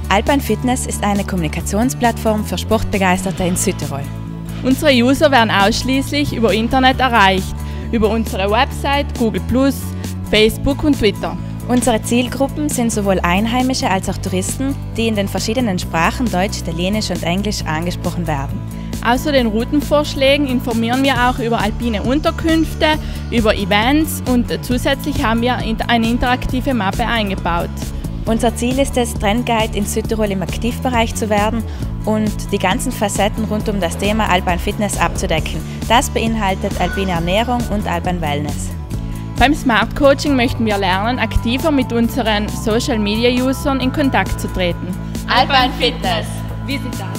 Alpine Fitness ist eine Kommunikationsplattform für Sportbegeisterte in Südtirol. Unsere User werden ausschließlich über Internet erreicht, über unsere Website, Google+, Facebook und Twitter. Unsere Zielgruppen sind sowohl Einheimische als auch Touristen, die in den verschiedenen Sprachen Deutsch, Italienisch und Englisch angesprochen werden. Außer den Routenvorschlägen informieren wir auch über alpine Unterkünfte, über Events und zusätzlich haben wir eine interaktive Mappe eingebaut. Unser Ziel ist es, Trendguide in Südtirol im Aktivbereich zu werden und die ganzen Facetten rund um das Thema Alpine Fitness abzudecken. Das beinhaltet alpine Ernährung und Alpine Wellness. Beim Smart Coaching möchten wir lernen, aktiver mit unseren Social Media Usern in Kontakt zu treten. Alpine Fitness. Wir sind da.